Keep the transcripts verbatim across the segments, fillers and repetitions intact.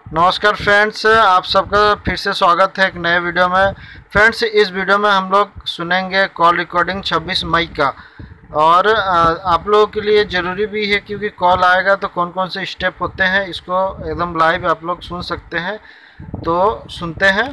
नमस्कार फ्रेंड्स, आप सबका फिर से स्वागत है एक नए वीडियो में। फ्रेंड्स, इस वीडियो में हम लोग सुनेंगे कॉल रिकॉर्डिंग छब्बीस मई का। और आप लोगों के लिए ज़रूरी भी है क्योंकि कॉल आएगा तो कौन कौन से स्टेप होते हैं इसको एकदम लाइव आप लोग सुन सकते हैं। तो सुनते हैं।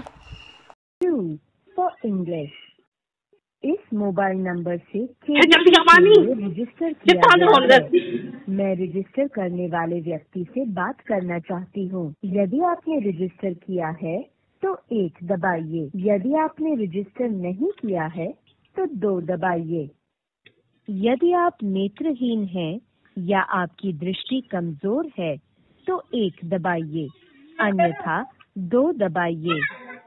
फॉर इंग्लिश, इस मोबाइल नंबर से जल्दी कमानी रजिस्टर किया गया है। मैं रजिस्टर करने वाले व्यक्ति से बात करना चाहती हूँ। यदि आपने रजिस्टर किया है तो एक दबाइए। यदि आपने रजिस्टर नहीं किया है तो दो दबाइए। यदि आप नेत्रहीन हैं या आपकी दृष्टि कमजोर है तो एक दबाइए, अन्यथा दो दबाइए।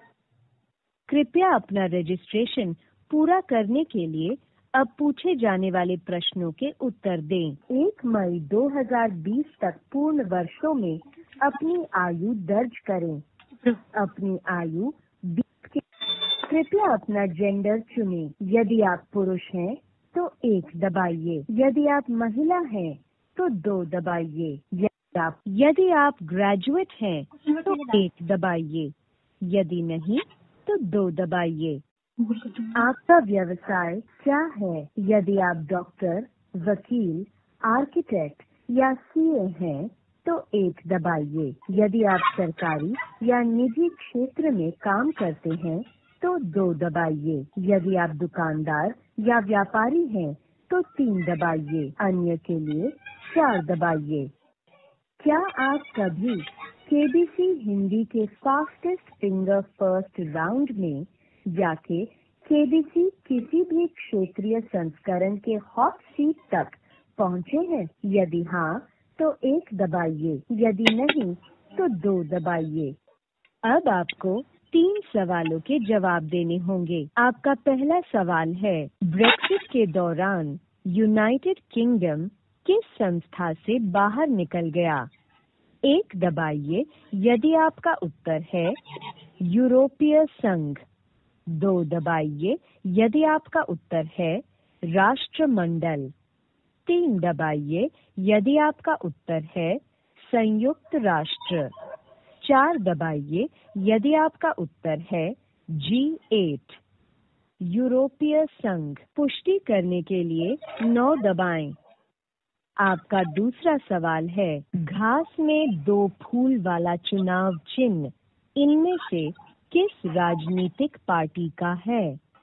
कृपया अपना रजिस्ट्रेशन पूरा करने के लिए अब पूछे जाने वाले प्रश्नों के उत्तर दें। एक मई दो हज़ार बीस तक पूर्ण वर्षों में अपनी आयु दर्ज करें। अपनी आयु बीस के। कृपया अपना जेंडर चुनें। यदि आप पुरुष हैं तो एक दबाइए। यदि आप महिला हैं तो दो दबाइए। यदि आप यदि आप ग्रेजुएट हैं तो एक दबाइए। यदि नहीं तो दो दबाइए। आपका व्यवसाय क्या है? यदि आप डॉक्टर, वकील, आर्किटेक्ट या सीए हैं तो एक दबाइए। यदि आप सरकारी या निजी क्षेत्र में काम करते हैं तो दो दबाइए। यदि आप दुकानदार या व्यापारी हैं तो तीन दबाइए। अन्य के लिए चार दबाइए। क्या आप कभी केबीसी हिंदी के फास्टेस्ट फिंगर फर्स्ट राउंड में जाके केबीसी किसी भी क्षेत्रीय संस्करण के हॉट सीट तक पहुंचे हैं? यदि हाँ तो एक दबाइए। यदि नहीं तो दो दबाइए। अब आपको तीन सवालों के जवाब देने होंगे। आपका पहला सवाल है, ब्रेक्सिट के दौरान यूनाइटेड किंगडम किस संस्था से बाहर निकल गया? एक दबाइए यदि आपका उत्तर है यूरोपीय संघ। दो दबाइए यदि आपका उत्तर है राष्ट्रमंडल। तीन दबाइए यदि आपका उत्तर है संयुक्त राष्ट्र। चार दबाइए यदि आपका उत्तर है जी एट, यूरोपीय संघ। पुष्टि करने के लिए नौ दबाएं। आपका दूसरा सवाल है, घास में दो फूल वाला चुनाव चिन्ह इनमें से किस राजनीतिक पार्टी का है?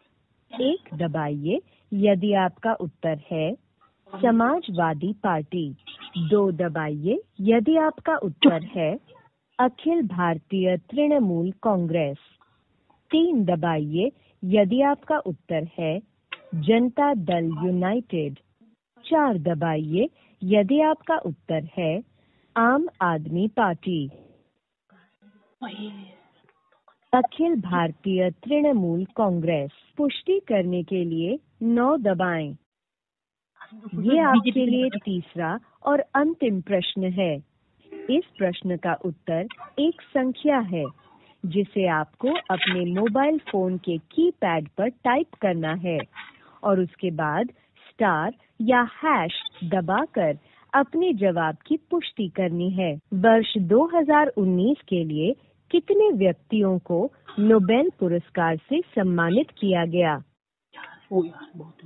एक दबाइए यदि आपका उत्तर है समाजवादी पार्टी। दो दबाइए यदि आपका उत्तर है अखिल भारतीय तृणमूल कांग्रेस। तीन दबाइए यदि आपका उत्तर है जनता दल यूनाइटेड। चार दबाइए यदि आपका उत्तर है आम आदमी पार्टी। अखिल भारतीय तृणमूल कांग्रेस। पुष्टि करने के लिए नौ दबाएं। ये आपके लिए तीसरा और अंतिम प्रश्न है। इस प्रश्न का उत्तर एक संख्या है जिसे आपको अपने मोबाइल फोन के कीपैड पर टाइप करना है और उसके बाद स्टार या हैश दबाकर अपने जवाब की पुष्टि करनी है। वर्ष दो हज़ार उन्नीस के लिए कितने व्यक्तियों को नोबेल पुरस्कार से सम्मानित किया गया? ओ यार बहुत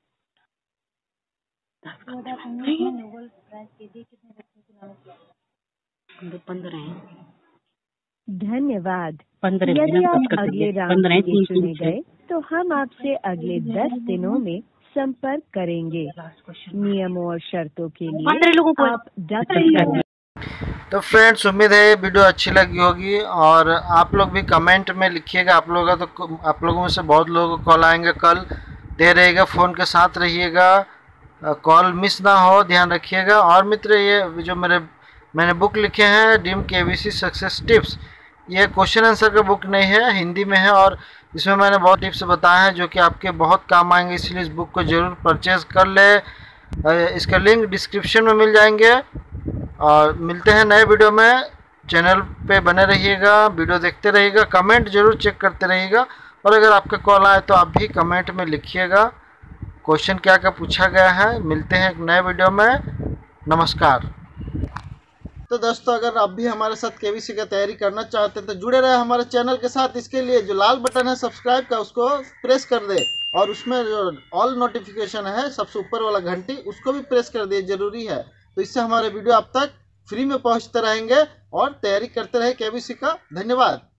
है। पंद्रह हैं। धन्यवाद। पंद्रह यदि आप अगले राउंड पंद्रह में चुने गए तो हम आपसे अगले दस दिनों में संपर्क करेंगे। नियमों और शर्तों के लिए आप डब्ल्यू। तो फ्रेंड्स, उम्मीद है ये वीडियो अच्छी लगी होगी और आप लोग भी कमेंट में लिखिएगा। आप लोगों का तो आप लोगों में से बहुत लोगों को कॉल आएंगे कल। दे रहिएगा, फ़ोन के साथ रहिएगा, कॉल मिस ना हो, ध्यान रखिएगा। और मित्र, ये जो मेरे मैंने बुक लिखे हैं डीम केबीसी सक्सेस टिप्स, ये क्वेश्चन आंसर का बुक नहीं है, हिंदी में है और इसमें मैंने बहुत टिप्स बताए हैं जो कि आपके बहुत काम आएंगे। इसलिए इस बुक को ज़रूर परचेज़ कर ले। इसका लिंक डिस्क्रिप्शन में मिल जाएंगे। और मिलते हैं नए वीडियो में। चैनल पे बने रहिएगा, वीडियो देखते रहिएगा, कमेंट जरूर चेक करते रहिएगा। और अगर आपका कॉल आए तो आप भी कमेंट में लिखिएगा क्वेश्चन क्या क्या पूछा गया है। मिलते हैं एक नए वीडियो में। नमस्कार। तो दोस्तों अगर आप भी हमारे साथ केबीसी का तैयारी करना चाहते हैं तो जुड़े रहे हमारे चैनल के साथ। इसके लिए जो लाल बटन है सब्सक्राइब का उसको प्रेस कर दे और उसमें जो ऑल नोटिफिकेशन है सबसे ऊपर वाला घंटी उसको भी प्रेस कर दिए, जरूरी है। तो इससे हमारे वीडियो आप तक फ्री में पहुंचते रहेंगे और तैयारी करते रहे केबीसी का। धन्यवाद।